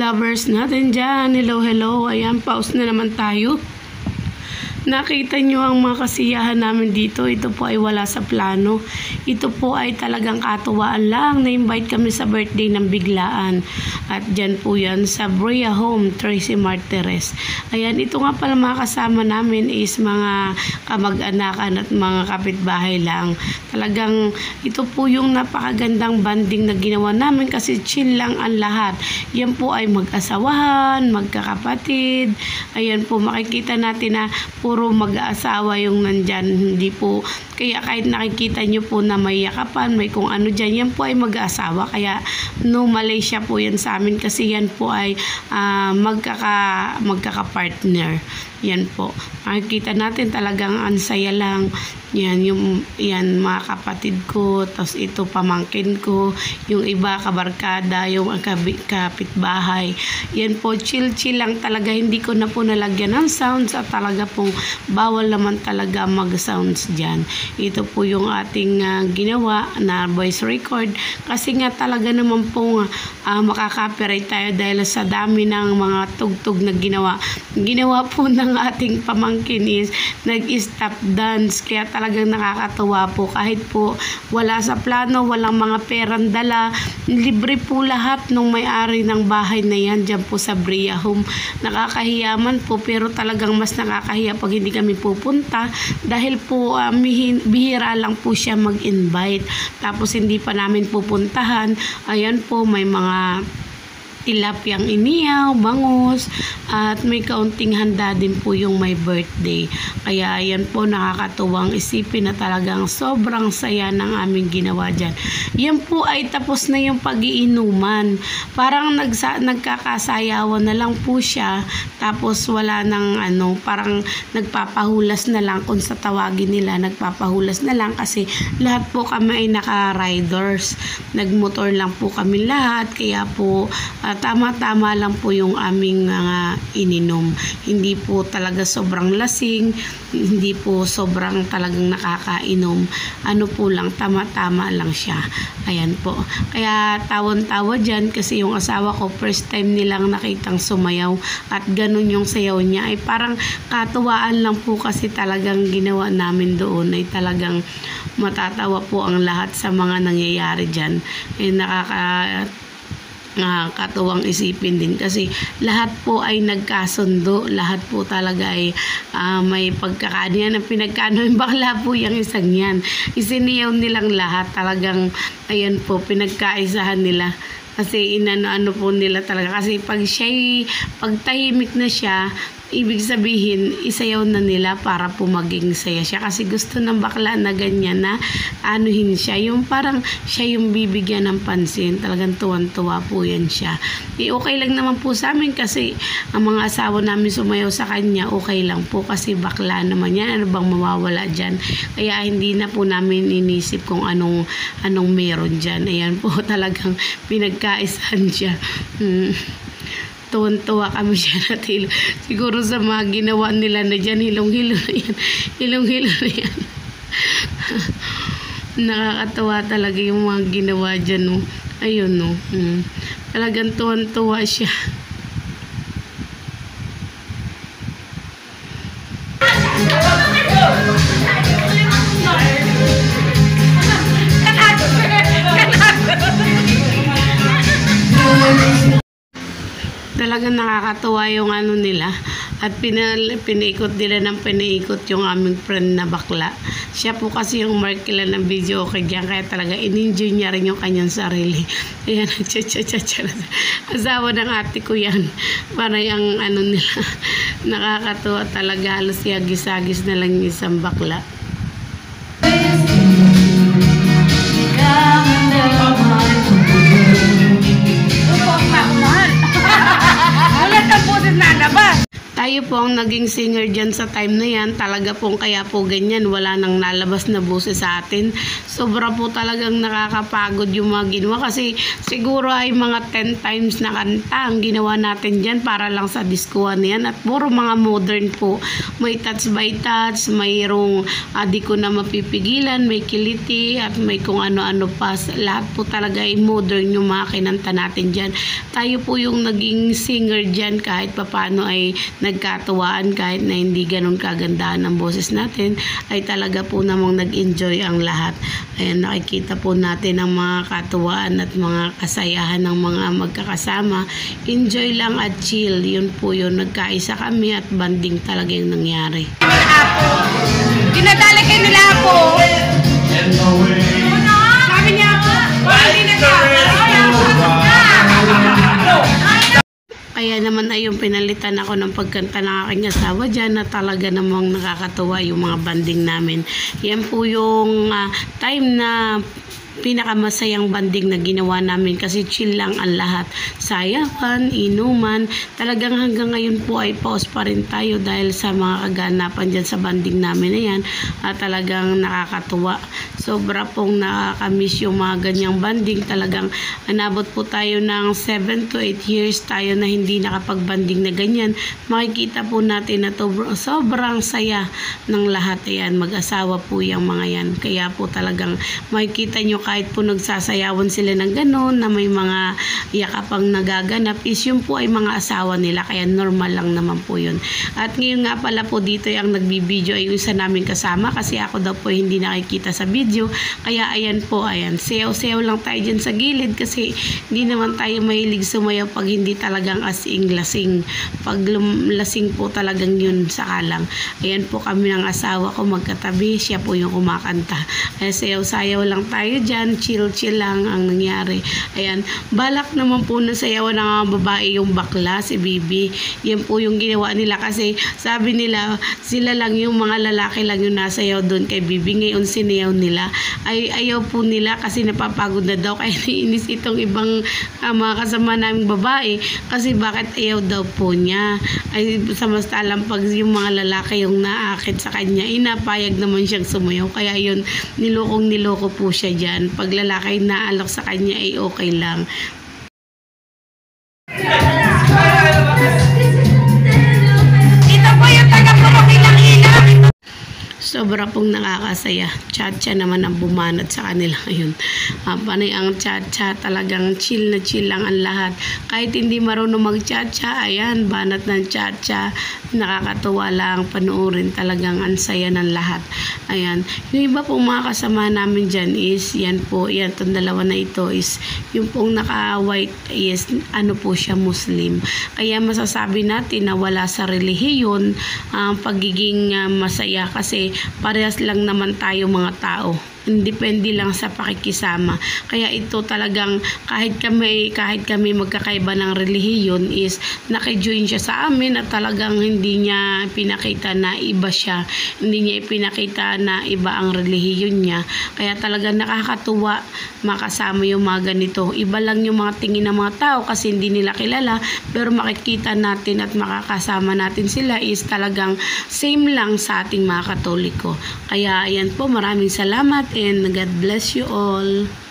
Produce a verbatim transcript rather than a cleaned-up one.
lovers natin dyan. Hello, hello. Ayan, pause na naman tayo. Nakita nyo ang mga kasiyahan namin dito. Ito po ay wala sa plano. Ito po ay talagang katuwaan lang. Na-invite kami sa birthday ng biglaan. At dyan po yan sa Brea Home, Tracy Martires. Ayan, ito nga pala mga kasama namin is mga kamag-anakan at mga kapitbahay lang. Talagang ito po yung napakagandang banding na ginawa namin kasi chill lang ang lahat. Yan po ay mag-asawahan, magkakapatid. Ayan po, makikita natin na puro mag-aasawa yung nandyan. Hindi po, kaya kahit nakikita nyo po na may yakapan, may kung ano dyan, yan po ay mag-aasawa. Kaya no Malaysia po yan sa amin kasi yan po ay uh, magkaka, magkaka-partner. Yan po. Makikita natin talagang ansaya lang. Yan, yung, yan mga kapatid ko. Tapos ito pamangkin ko. Yung iba kabarkada, yung kapitbahay. Yan po, chill-chill lang talaga. Hindi ko na po nalagyan ng sounds at talaga pong bawal naman talaga mag-sounds dyan. Ito po yung ating uh, ginawa na voice record. Kasi nga talaga naman po uh, makaka-copyright tayo dahil sa dami ng mga tugtog na ginawa. Ginawa po ng ating pamangkin is nag-stop dance. Kaya talagang nakakatuwa po. Kahit po wala sa plano, walang mga perang dala. Libre po lahat ng may-ari ng bahay na yan dyan po sa Brea Home. Nakakahiyaman po pero talagang mas nakakahiya pag hindi kami pupunta dahil po uh, bihira lang po siya mag-invite. Tapos hindi pa namin pupuntahan. Ayan po, may mga tilapyang inihaw, bangus, at may kaunting handa din po yung may birthday. Kaya yan po nakakatuwang isipin na talagang sobrang saya ng aming ginawa dyan. Yan po ay tapos na yung pag-iinuman. Parang nagsa nagkakasayawan na lang po siya. Tapos wala nang ano, parang nagpapahulas na lang kung sa tawagin nila, nagpapahulas na lang kasi lahat po kami ay naka-riders. Nagmotor lang po kami lahat. Kaya po uh, tama-tama lang po yung aming mga uh, ininom. Hindi po talaga sobrang lasing, hindi po sobrang talagang nakakainom. Ano po lang, tama-tama lang siya. Ayan po. Kaya tawon-tawa dyan kasi yung asawa ko first time nilang nakitang sumayaw at ganun yung sayaw niya. Ay parang katuwaan lang po kasi talagang ginawa namin doon ay talagang matatawa po ang lahat sa mga nangyayari dyan. Ay nakaka Uh, katuwang isipin din kasi lahat po ay nagkasundo, lahat po talaga ay uh, may pagkakaniyan ang pinagkano yung bakla po yung isang yan, isiniyaw nilang lahat talagang ayan po pinagkaisahan nila kasi inano-ano po nila talaga kasi pag siya pag tahimik na siya ibig sabihin, isayaw na nila para po maging saya siya. Kasi gusto ng bakla na ganyan na anuhin siya. Yung parang siya yung bibigyan ng pansin. Talagang tuwan-tuwa po yan siya. E, okay lang naman po sa amin kasi ang mga asawa namin sumayaw sa kanya, okay lang po kasi bakla naman yan. Ano bang mawawala dyan? Kaya hindi na po namin inisip kung anong, anong meron dyan. Ayan po talagang pinagkaisahan siya. Hmm. Tuwan-tuwa kami siya natin. Siguro sa mga ginawa nila na dyan, hilong-hilo na yan. Hilong-hilo na yan. Nakakatawa talaga yung mga ginawa dyan. No? Ayun, no. Hmm. Talagang tuwan-tuwa siya. Talagang nakakatuwa yung ano nila at pinal, pinaikot nila ng pinaikot yung aming friend na bakla. Siya po kasi yung markila ng video okay dyan kaya talaga in-enjoy niya rin yung kanyang sarili. Ayan, cha-cha-cha-cha. Asawa ng ate ko yan. Para yung ano nila, nakakatuwa talaga. Halos yagis-agis na lang yung isang bakla. Tayo po ang naging singer dyan sa time na yan. Talaga pong kaya po ganyan. Wala nang nalabas na boses sa atin. Sobra po talagang nakakapagod yung mga ginawa. Kasi siguro ay mga ten times na kanta ang ginawa natin dyan para lang sa diskuhan yan. At puro mga modern po. May touch by touch. Mayroong uh, di ko na mapipigilan. May kiliti. At may kung ano-ano pa. Lahat po talaga ay modern yung mga kinanta natin dyan. Tayo po yung naging singer dyan kahit papano ay nagkatuwaan kahit na hindi ganun kagandahan ang boses natin, ay talaga po namang nag-enjoy ang lahat. Ayan, nakikita po natin ang mga katuwaan at mga kasayahan ng mga magkakasama. Enjoy lang at chill. Yun po yun. Nagkaisa kami at banding talaga yung nangyari. Dinadala kayo nila ako. Sabi niya ako, hindi na siya. Kaya naman ay yung pinalitan ako ng pagkanta ng aking asawa dyan na talaga namang nakakatuwa yung mga banding namin. Yan po yung uh, time na pinakamasayang banding na ginawa namin kasi chill lang ang lahat. Sayawan, inuman, talagang hanggang ngayon po ay pause pa rin tayo dahil sa mga kaganapan dyan sa banding namin na yan. At talagang nakakatuwa. Sobra pong nakakamiss yung mga ganyang banding. Talagang anabot po tayo ng seven to eight years tayo na hindi nakapagbanding na ganyan. Makikita po natin na to, sobrang saya ng lahat. Ayan, mag-asawa po yung mga yan. Kaya po talagang makikita nyo kahit po nagsasayawan sila ng gano'n na may mga yakapang nagaganap is yun po ay mga asawa nila, kaya normal lang naman po yun. At ngayon nga pala po dito ang nagbibideo ay isa namin kasama kasi ako daw po hindi nakikita sa video, kaya ayan po, ayan, sayaw-sayaw lang tayo dyan sa gilid kasi hindi naman tayo mahilig sumayaw pag hindi talagang asing lasing. Pag lasing po talagang yun sa kalang. Ayan po kami ng asawa ko magkatabi, siya po yung kumakanta. Ay, sayaw-sayaw lang tayo dyan, chill-chill lang ang nangyari. Ayan, balak naman po na sayawan ng mga babae yung bakla, si Bibi. Yan po yung ginawa nila kasi sabi nila, sila lang yung mga lalaki lang yung nasayaw doon kay Bibi. Ngayon sinayaw nila. Ay, ayaw po nila kasi napapagod na daw. Kaya naiinis itong ibang uh, mga kasama naming babae kasi bakit ayaw daw po niya. Ay, samastalang pag yung mga lalaki yung naakit sa kanya, inapayag naman siyang sumayaw. Kaya yun, nilokong niloko po siya dyan. Pag lalaki naalok sa kanya ay okay lang. Ito po yung taga-purok ilang-ilang. Sobra pong nakakasaya. Cha-cha naman ang bumanat sa kanila ngayon. Uh, panay ang cha-cha, talagang chill na chill lang ang lahat. Kahit hindi marunong mag-cha-cha, ayan, banat ng cha-cha. Nakakatuwa lang, panuorin talagang ang saya ng lahat. Ayan. Yung iba pong mga kasama namin dyan is, yan po, yan, itong dalawa na ito is, yung pong naka-white is, ano po siya, Muslim. Kaya masasabi natin na wala sa relihiyon ang uh, pagiging uh, masaya kasi parehas lang naman tayo mga tao. Depende lang sa pakikisama. Kaya ito talagang kahit kami kahit kami magkakaiba ng relihiyon is naki-join siya sa amin at talagang hindi niya pinakita na iba siya. Hindi niya ipinakita na iba ang relihiyon niya. Kaya talagang nakakatuwa makasama yung mga ganito. Iba lang yung mga tingin ng mga tao kasi hindi nila kilala, pero makikita natin at makakasama natin sila is talagang same lang sa ating mga Katoliko. Kaya ayan po, maraming salamat and God bless you all.